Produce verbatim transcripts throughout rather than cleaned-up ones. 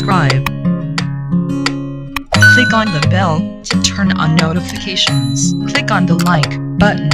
subscribe. Click on the bell to turn on notifications. Click on the like button.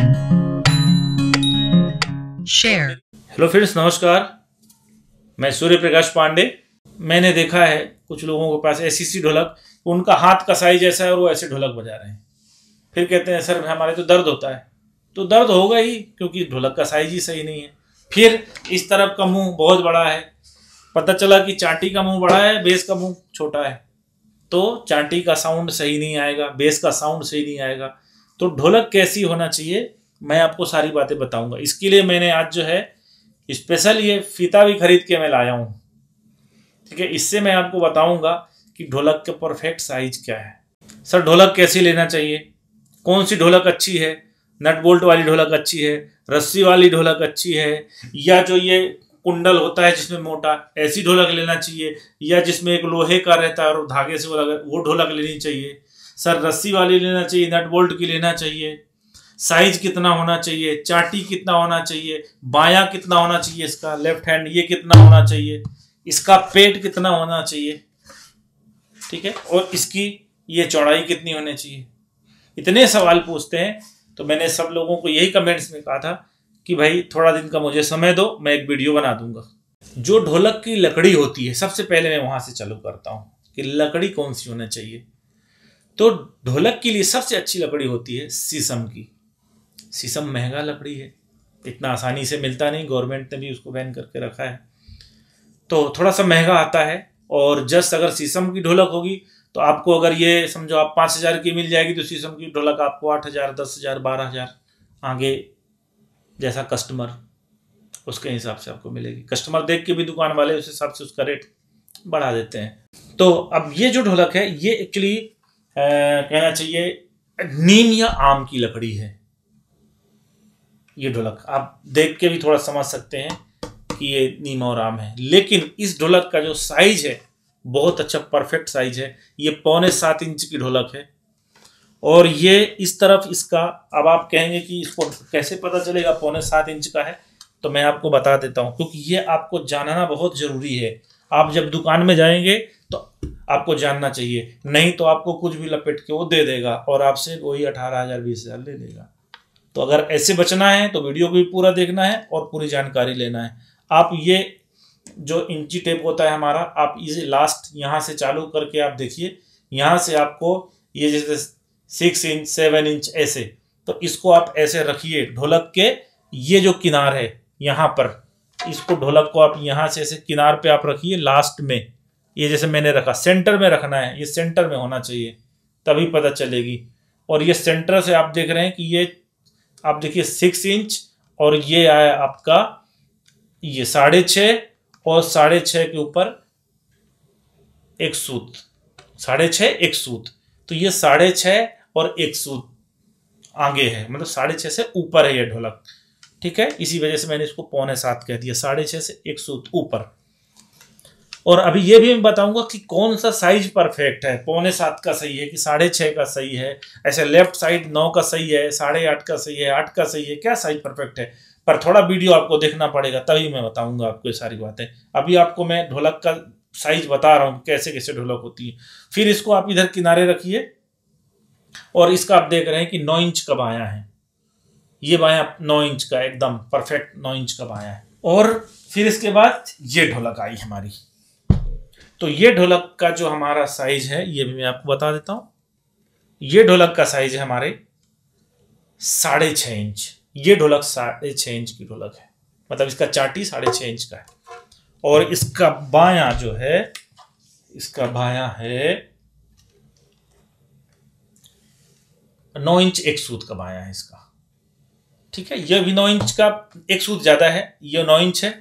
Share. Hello friends, नमस्कार। मैं सूर्य प्रकाश पांडे। मैंने देखा है कुछ लोगों के पास ऐसी सी ढोलक, उनका हाथ का साइज ऐसा है और वो ऐसे ढोलक बजा रहे हैं। फिर कहते हैं सर हमारे तो दर्द होता है। तो दर्द होगा ही, क्योंकि ढोलक का साइज ही सही नहीं है। फिर इस तरफ का मुंह बहुत बड़ा है, पता चला कि चांटी का मुंह बड़ा है, बेस का मुंह छोटा है, तो चांटी का साउंड सही नहीं आएगा, बेस का साउंड सही नहीं आएगा। तो ढोलक कैसी होना चाहिए मैं आपको सारी बातें बताऊंगा। इसके लिए मैंने आज जो है स्पेशल ये फीता भी खरीद के मैं लाया हूँ, ठीक है। इससे मैं आपको बताऊंगा कि ढोलक के परफेक्ट साइज क्या है। सर ढोलक कैसी लेना चाहिए, कौन सी ढोलक अच्छी है, नट बोल्ट वाली ढोलक अच्छी है, रस्सी वाली ढोलक अच्छी है, या जो ये कुंडल होता है जिसमें मोटा, ऐसी ढोलक लेना चाहिए, या जिसमें एक लोहे का रहता है और धागे से वो लगा वो ढोलक लेनी चाहिए। सर रस्सी वाली लेना चाहिए, नट बोल्ट की लेना चाहिए, साइज कितना होना चाहिए, चाटी कितना होना चाहिए, बायां कितना होना चाहिए, इसका लेफ्ट हैंड ये कितना होना चाहिए, इसका पेट कितना होना चाहिए, ठीक है, और इसकी ये चौड़ाई कितनी होनी चाहिए। इतने सवाल पूछते हैं, तो मैंने सब लोगों को यही कमेंट्स में कहा था कि भाई थोड़ा दिन का मुझे समय दो, मैं एक वीडियो बना दूंगा। जो ढोलक की लकड़ी होती है, सबसे पहले मैं वहां से चालू करता हूँ कि लकड़ी कौन सी होना चाहिए। तो ढोलक के लिए सबसे अच्छी लकड़ी होती है शीशम की। शीशम महंगा लकड़ी है, इतना आसानी से मिलता नहीं, गवर्नमेंट ने भी उसको बैन करके रखा है, तो थोड़ा सा महंगा आता है। और जस्ट अगर शीशम की ढोलक होगी तो आपको, अगर ये समझो आप पाँच हज़ार की मिल जाएगी, तो शीशम की ढोलक आपको आठ हज़ार दस हज़ार बारह हज़ार आगे जैसा कस्टमर उसके हिसाब से आपको मिलेगी। कस्टमर देख के भी दुकान वाले उस हिसाब से उसका रेट बढ़ा देते हैं। तो अब ये जो ढोलक है ये एक्चुअली कहना चाहिए नीम या आम की लकड़ी है। ये ढोलक आप देख के भी थोड़ा समझ सकते हैं कि ये नीम और आम है। लेकिन इस ढोलक का जो साइज है बहुत अच्छा परफेक्ट साइज है। ये पौने सात इंच की ढोलक है, और ये इस तरफ इसका, अब आप कहेंगे कि इसको कैसे पता चलेगा पौने सात इंच का है, तो मैं आपको बता देता हूँ, क्योंकि ये आपको जानना बहुत ज़रूरी है। आप जब दुकान में जाएंगे तो आपको जानना चाहिए, नहीं तो आपको कुछ भी लपेट के वो दे देगा और आपसे वही अठारह हज़ार बीस हज़ार ले लेगा। तो अगर ऐसे बचना है तो वीडियो को भी पूरा देखना है और पूरी जानकारी लेना है। आप ये जो इंची टेप होता है हमारा, आप इसे लास्ट यहाँ से चालू करके आप देखिए, यहाँ से आपको ये जैसे सिक्स इंच सेवन इंच ऐसे, तो इसको आप ऐसे रखिए ढोलक के ये जो किनार है यहाँ पर, इसको ढोलक को आप यहाँ से ऐसे किनार पे आप रखिए लास्ट में। ये जैसे मैंने रखा, सेंटर में रखना है, ये सेंटर में होना चाहिए, तभी पता चलेगी। और ये सेंटर से आप देख रहे हैं कि ये आप देखिए सिक्स इंच, और ये आया आपका ये साढ़े छः, और साढ़े छः के ऊपर एक सूत, साढ़े छः एक सूत, तो ये साढ़े छः और एक सूत आगे है, मतलब साढ़े छः से ऊपर है ये ढोलक, ठीक है। इसी वजह से मैंने इसको पौने सात कह दिया, साढ़े छः से एक सूत ऊपर। और अभी ये भी मैं बताऊंगा कि कौन सा साइज परफेक्ट है, पौने सात का सही है कि साढ़े छः का सही है, ऐसे लेफ्ट साइड नौ का सही है, साढ़े आठ का सही है, आठ का सही है, क्या साइज परफेक्ट है। पर थोड़ा वीडियो आपको देखना पड़ेगा, तभी मैं बताऊंगा आपको ये सारी बातें। अभी आपको मैं ढोलक का साइज बता रहा हूँ कैसे कैसे ढोलक होती है। फिर इसको आप इधर किनारे रखिए, और इसका आप देख रहे हैं कि नौ इंच का बायां है, ये बायां नौ इंच का एकदम परफेक्ट नौ इंच का बायां है। और फिर इसके बाद ये ढोलक आई हमारी। तो ये ढोलक का जो हमारा साइज है ये भी मैं आपको बता देता हूँ। ये ढोलक का साइज है हमारे साढ़े छः इंच। ये ढोलक साढ़े छः इंच की ढोलक है, मतलब इसका चाटी साढ़े छः इंच का है। और इसका बायां जो है, इसका बायां है नौ इंच एक सूत का बायां है इसका, ठीक है। ये भी नौ इंच का, एक सूत ज्यादा है, ये नौ इंच है।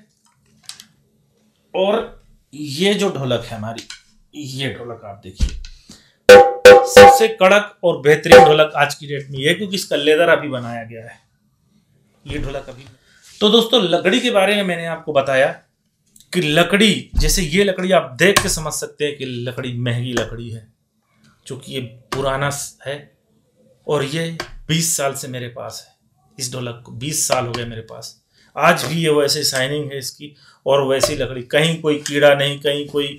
और ये जो ढोलक है हमारी, ये ढोलक आप देखिए, सबसे कड़क और बेहतरीन ढोलक आज की डेट में ये है, क्योंकि इसका लेदर अभी बनाया गया है ये ढोलक अभी। तो दोस्तों लकड़ी के बारे में मैंने आपको बताया कि लकड़ी, जैसे ये लकड़ी आप देख के समझ सकते हैं कि लकड़ी महंगी लकड़ी है, क्योंकि ये पुराना है, और ये बीस साल से मेरे पास है। इस ढोलक को बीस साल हो गए मेरे पास, आज भी ये वैसे शाइनिंग है इसकी, और वैसी लकड़ी, कहीं कोई कीड़ा नहीं, कहीं कोई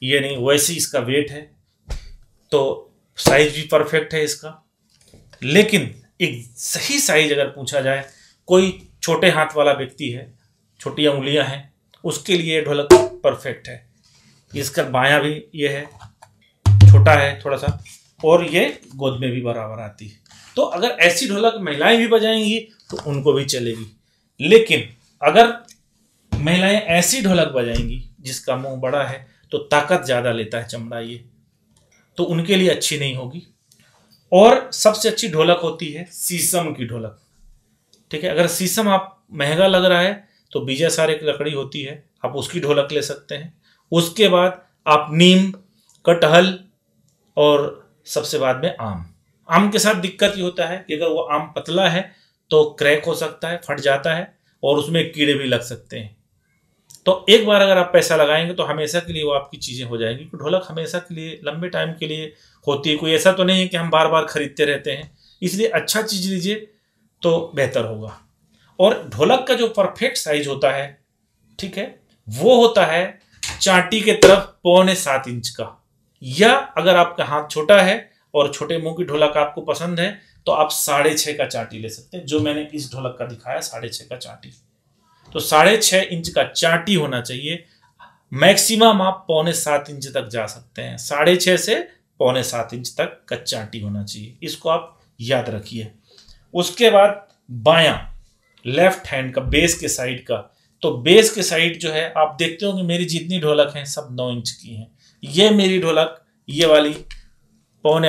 ये नहीं, वैसे इसका वेट है, तो साइज भी परफेक्ट है इसका। लेकिन एक सही साइज अगर पूछा जाए, कोई छोटे हाथ वाला व्यक्ति है, छोटी उंगलियां हैं, उसके लिए ढोलक परफेक्ट है। इसका बायां भी ये है, छोटा है थोड़ा सा, और ये गोद में भी बराबर आती है। तो अगर ऐसी ढोलक महिलाएं भी बजाएंगी तो उनको भी चलेगी। लेकिन अगर महिलाएं ऐसी ढोलक बजाएंगी जिसका मुंह बड़ा है, तो ताकत ज़्यादा लेता है चमड़ा ये, तो उनके लिए अच्छी नहीं होगी। और सबसे अच्छी ढोलक होती है शीशम की ढोलक। ठीक है, अगर शीशम आप महंगा लग रहा है तो बीजा सारे की लकड़ी होती है, आप उसकी ढोलक ले सकते हैं। उसके बाद आप नीम, कटहल और सबसे बाद में आम। आम के साथ दिक्कत ये होता है कि अगर वो आम पतला है तो क्रैक हो सकता है, फट जाता है, और उसमें कीड़े भी लग सकते हैं। तो एक बार अगर आप पैसा लगाएंगे तो हमेशा के लिए वो आपकी चीज़ें हो जाएंगी। तो ढोलक हमेशा के लिए, लंबे टाइम के लिए होती है। कोई ऐसा तो नहीं है कि हम बार बार खरीदते रहते हैं, इसलिए अच्छा चीज़ लीजिए तो बेहतर होगा। और ढोलक का जो परफेक्ट साइज होता है, ठीक है, वो होता है चांटी के तरफ पौने सात इंच का। या अगर आपका हाथ छोटा है और छोटे मुंह की ढोलक आपको पसंद है तो आप साढ़े छः का चांटी ले सकते हैं, जो मैंने इस ढोलक का दिखाया साढ़े छः का चांटी। तो साढ़े छः इंच का चांटी होना चाहिए। मैक्सिमम आप पौने सात इंच तक जा सकते हैं, साढ़े छः से पौने सात इंच तक का चांटी होना चाहिए। इसको आप याद रखिए। उसके बाद बायां, लेफ्ट हैंड का बेस के साइड का, तो बेस के साइड जो है, आप देखते हो कि मेरी जितनी ढोलक हैं सब नौ इंच की हैं। ये मेरी ढोलक, ये वाली पौने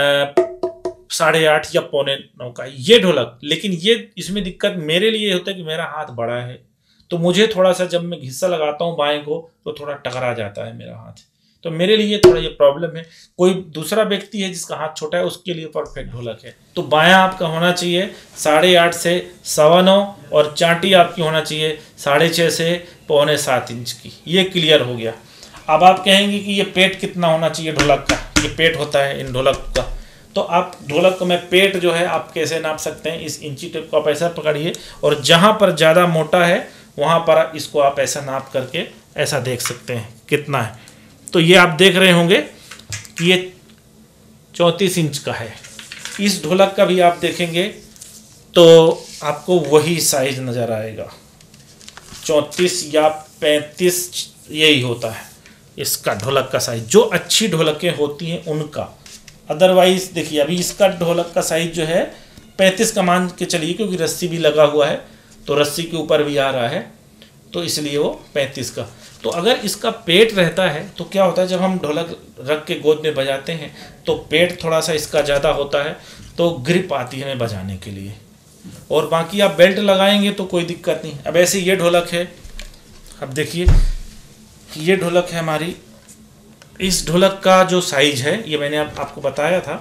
साढ़े आठ या पौने नौ का ये ढोलक। लेकिन ये इसमें दिक्कत मेरे लिए होता है कि मेरा हाथ बड़ा है, तो मुझे थोड़ा सा जब मैं घिस्सा लगाता हूँ बाएं को तो थोड़ा टकरा जाता है मेरा हाथ, तो मेरे लिए थोड़ा ये प्रॉब्लम है। कोई दूसरा व्यक्ति है जिसका हाथ छोटा है, उसके लिए परफेक्ट ढोलक है। तो बायां आपका होना चाहिए साढ़े आठ से सवा नौ, और चांटी आपकी होना चाहिए साढ़े छः से पौने सात इंच की। ये क्लियर हो गया। अब आप कहेंगे कि ये पेट कितना होना चाहिए ढोलक का, ये पेट होता है इन ढोलक का। तो आप ढोलक को मैं पेट जो है आप कैसे नाप सकते हैं, इस इंची टेप को आप ऐसा पकड़िए, और जहाँ पर ज़्यादा मोटा है वहाँ पर इसको आप ऐसा नाप करके ऐसा देख सकते हैं कितना है। तो ये आप देख रहे होंगे कि ये चौंतीस इंच का है। इस ढोलक का भी आप देखेंगे तो आपको वही साइज नज़र आएगा, चौंतीस या पैंतीस यही होता है इसका ढोलक का साइज, जो अच्छी ढोलकें होती हैं उनका। अदरवाइज देखिए अभी इसका ढोलक का साइज जो है पैंतीस का मान के चलिए, क्योंकि रस्सी भी लगा हुआ है तो रस्सी के ऊपर भी आ रहा है, तो इसलिए वो पैंतीस का। तो अगर इसका पेट रहता है तो क्या होता है, जब हम ढोलक रख के गोद में बजाते हैं तो पेट थोड़ा सा इसका ज़्यादा होता है, तो ग्रिप आती है हमें बजाने के लिए। और बाकी आप बेल्ट लगाएंगे तो कोई दिक्कत नहीं। अब ऐसे ये ढोलक है, अब देखिए ये ढोलक है हमारी। इस ढोलक का जो साइज है ये मैंने आप, आपको बताया था।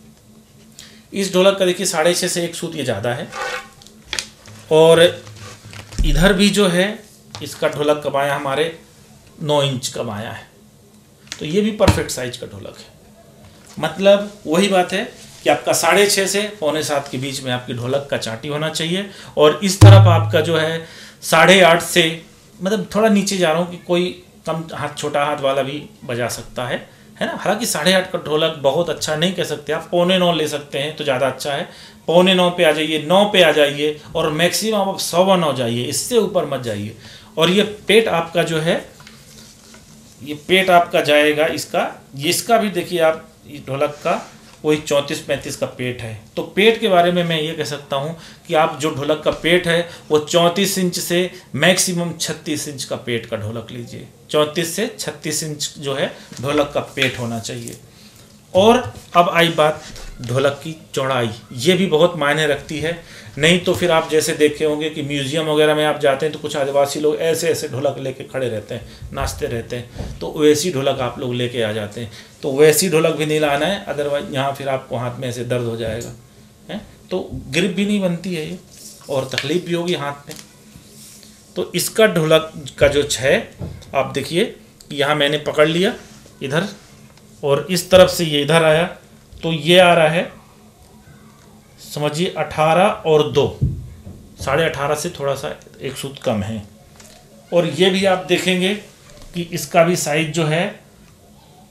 इस ढोलक का देखिए साढ़े छः से एक सूत ये ज़्यादा है, और इधर भी जो है इसका ढोलक का बायां हमारे नौ इंच का बायां है, तो ये भी परफेक्ट साइज का ढोलक है। मतलब वही बात है कि आपका साढ़े छः से पौने सात के बीच में आपकी ढोलक का चांटी होना चाहिए, और इस तरफ आपका जो है साढ़े आठ से, मतलब थोड़ा नीचे जा रहा हूँ कि कोई कम हाथ, छोटा हाथ वाला भी बजा सकता है, है ना। हालांकि साढ़े आठ का ढोलक बहुत अच्छा नहीं कह सकते आप, पौने नौ ले सकते हैं तो ज़्यादा अच्छा है। पौने नौ पे आ जाइए, नौ पे आ जाइए, और मैक्सिमम आप सवा नौ जाइए, इससे ऊपर मत जाइए। और ये पेट आपका जो है, ये पेट आपका जाएगा इसका, इसका भी देखिए आप, ये ढोलक का वही चौंतीस पैंतीस का पेट है। तो पेट के बारे में मैं ये कह सकता हूँ कि आप जो ढोलक का पेट है वो चौंतीस इंच से मैक्सिमम छत्तीस इंच का पेट का ढोलक लीजिए। चौंतीस से छत्तीस इंच जो है ढोलक का पेट होना चाहिए। और अब आई बात ढोलक की चौड़ाई, ये भी बहुत मायने रखती है। नहीं तो फिर आप जैसे देखे होंगे कि म्यूज़ियम वगैरह में आप जाते हैं तो कुछ आदिवासी लोग ऐसे ऐसे ढोलक लेके खड़े रहते हैं, नाचते रहते हैं, तो वैसी ढोलक आप लोग लेके आ जाते हैं। तो वैसी ढोलक भी नहीं लाना है, अदरवाइज यहाँ फिर आपको हाथ में ऐसे दर्द हो जाएगा, है तो ग्रिप भी नहीं बनती है ये, और तकलीफ भी होगी हाथ में। तो इसका ढोलक का जो है आप देखिए, यहाँ मैंने पकड़ लिया इधर, और इस तरफ से ये इधर आया, तो ये आ रहा है समझिए अठारह और दो, साढ़े अठारह से थोड़ा सा एक सूत कम है। और ये भी आप देखेंगे कि इसका भी साइज जो है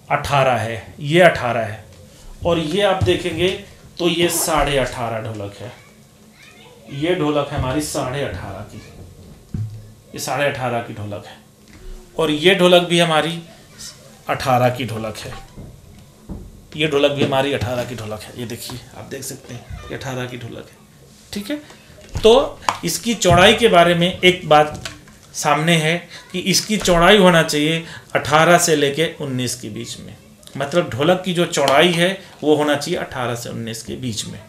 अठारह है, ये अठारह है, और ये आप देखेंगे तो ये साढ़े अठारह ढोलक है। ये ढोलक है हमारी साढ़े अठारह की, ये साढ़े अठारह की ढोलक है, और ये ढोलक भी हमारी अठारह की ढोलक है। ये ढोलक भी हमारी अठारह की ढोलक है, ये देखिए आप देख सकते हैं ये अठारह की ढोलक है। ठीक है, तो इसकी चौड़ाई के बारे में एक बात सामने है कि इसकी चौड़ाई होना चाहिए अठारह से लेके उन्नीस के बीच में, मतलब ढोलक की जो चौड़ाई है वो होना चाहिए अठारह से उन्नीस के बीच में।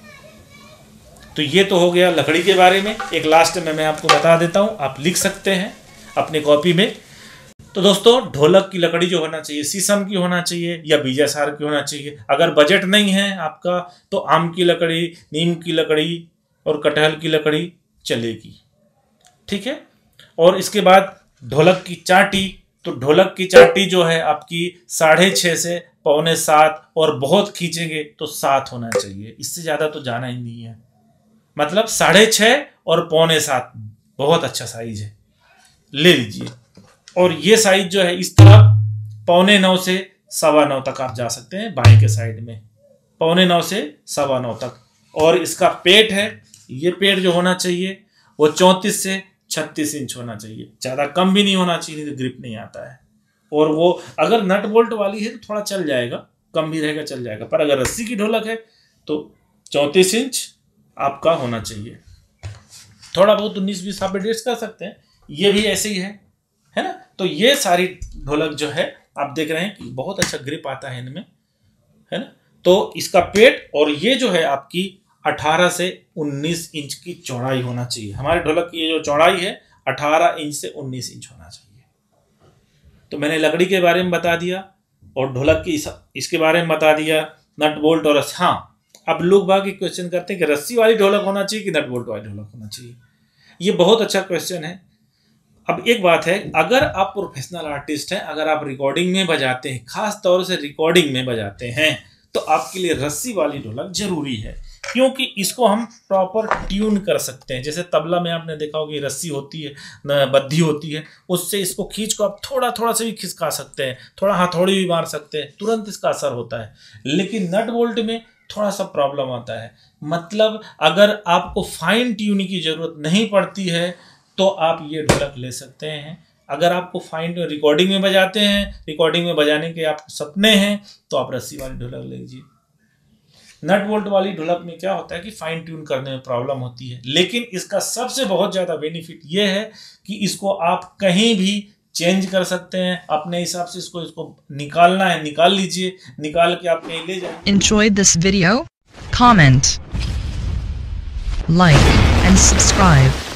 तो ये तो हो गया लकड़ी के बारे में। एक लास्ट में मैं आपको बता देता हूँ, आप लिख सकते हैं अपनी कॉपी में। तो दोस्तों, ढोलक की लकड़ी जो होना चाहिए शीशम की होना चाहिए या बीजासार की होना चाहिए। अगर बजट नहीं है आपका तो आम की लकड़ी, नीम की लकड़ी और कटहल की लकड़ी चलेगी। ठीक है, और इसके बाद ढोलक की चाटी, तो ढोलक की चाटी जो है आपकी साढ़े छः से पौने सात, और बहुत खींचेंगे तो सात होना चाहिए, इससे ज़्यादा तो जाना ही नहीं है। मतलब साढ़े छः और पौने सात बहुत अच्छा साइज है, ले लीजिए। और ये साइज जो है इस तरफ पौने नौ से सवा नौ तक आप जा सकते हैं, बाएं के साइड में पौने नौ से सवा नौ तक। और इसका पेट है, ये पेट जो होना चाहिए वो चौंतीस से छत्तीस इंच होना चाहिए, ज़्यादा कम भी नहीं होना चाहिए, तो ग्रिप नहीं आता है। और वो अगर नट बोल्ट वाली है तो थोड़ा चल जाएगा, कम भी रहेगा चल जाएगा, पर अगर रस्सी की ढोलक है तो चौंतीस इंच आपका होना चाहिए। थोड़ा बहुत उन्नीस बीस आप एडजस्ट कर सकते हैं, ये भी ऐसे ही है, है ना। तो ये सारी ढोलक जो है आप देख रहे हैं कि बहुत अच्छा ग्रिप आता है इनमें, है ना। तो इसका पेट और ये जो है आपकी अठारह से उन्नीस इंच की चौड़ाई होना चाहिए। हमारे ढोलक की ये जो चौड़ाई है अठारह इंच से उन्नीस इंच होना चाहिए। तो मैंने लकड़ी के बारे में बता दिया और ढोलक की इस, इसके बारे में बता दिया, नट बोल्ट और रस्सी। हाँ, अब लोग बाकी क्वेश्चन करते हैं कि रस्सी वाली ढोलक होना चाहिए कि नट बोल्ट वाली ढोलक होना चाहिए। ये बहुत अच्छा क्वेश्चन है। अब एक बात है, अगर आप प्रोफेशनल आर्टिस्ट हैं, अगर आप रिकॉर्डिंग में बजाते हैं, खास तौर से रिकॉर्डिंग में बजाते हैं, तो आपके लिए रस्सी वाली ढोलक जरूरी है, क्योंकि इसको हम प्रॉपर ट्यून कर सकते हैं। जैसे तबला में आपने देखा होगा रस्सी होती है, बद्धी होती है, उससे इसको खींच को आप थोड़ा थोड़ा से भी खिसका सकते हैं, थोड़ा हथौड़ी भी मार सकते हैं, तुरंत इसका असर होता है। लेकिन नट बोल्ट में थोड़ा सा प्रॉब्लम आता है। मतलब अगर आपको फाइन ट्यूनिंग की जरूरत नहीं पड़ती है तो आप ये ढोलक ले सकते हैं। अगर आपको फाइन रिकॉर्डिंग में बजाते हैं, रिकॉर्डिंग में बजाने के आपको सपने हैं, तो आप रस्सी वाली ढोलक ले लीजिए। नट बोल्ट वाली ढोलक में क्या होता है कि फाइन ट्यून करने में प्रॉब्लम होती है, लेकिन इसका सबसे बहुत ज़्यादा बेनिफिट ये है कि इसको आप कहीं भी चेंज कर सकते हैं अपने हिसाब से। इसको इसको निकालना है निकाल लीजिए, निकाल के आप कहीं ले जाए। Enjoyed this video? Comment, like and subscribe.